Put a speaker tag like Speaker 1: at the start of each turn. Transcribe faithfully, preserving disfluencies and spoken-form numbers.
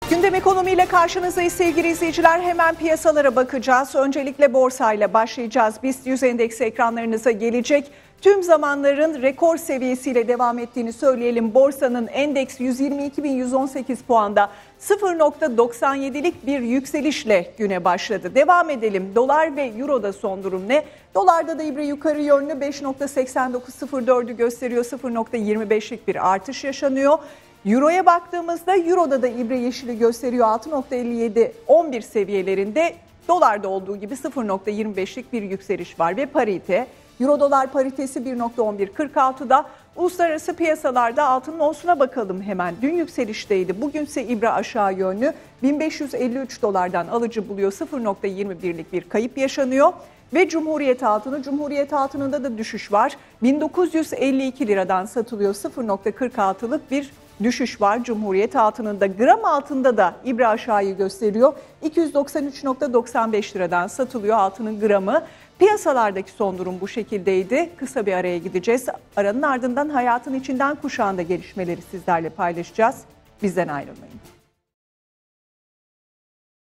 Speaker 1: Gündem ekonomiyle karşınızdayız sevgili izleyiciler. Hemen piyasalara bakacağız. Öncelikle borsayla başlayacağız. BIST yüz endeksi ekranlarınıza gelecek. Tüm zamanların rekor seviyesiyle devam ettiğini söyleyelim. Borsanın endeks yüz yirmi iki bin yüz on sekiz puanda sıfır nokta doksan yedilik bir yükselişle güne başladı. Devam edelim. Dolar ve Euro'da son durum ne? Dolarda da ibre yukarı yönlü beş nokta seksen dokuz sıfır dördü gösteriyor. sıfır nokta yirmi beşlik bir artış yaşanıyor. Euro'ya baktığımızda Euro'da da ibre yeşili gösteriyor. altı nokta elli yedi on bir seviyelerinde. Dolarda olduğu gibi sıfır nokta yirmi beşlik bir yükseliş var ve parite. Euro dolar paritesi bir nokta on bir kırk altıda. Uluslararası piyasalarda altının onsuna bakalım hemen. Dün yükselişteydi. Bugünse ibre aşağı yönlü. bin beş yüz elli üç dolardan alıcı buluyor. sıfır nokta yirmi birlik bir kayıp yaşanıyor. Ve Cumhuriyet altını, Cumhuriyet altınında da düşüş var. bin dokuz yüz elli iki liradan satılıyor. sıfır nokta kırk altılık bir düşüş var Cumhuriyet altınında. Gram altında da ibre aşağıyı gösteriyor. iki yüz doksan üç nokta doksan beş liradan satılıyor altının gramı. Piyasalardaki son durum bu şekildeydi. Kısa bir araya gideceğiz. Aranın ardından hayatın içinden kuşağında gelişmeleri sizlerle paylaşacağız. Bizden ayrılmayın.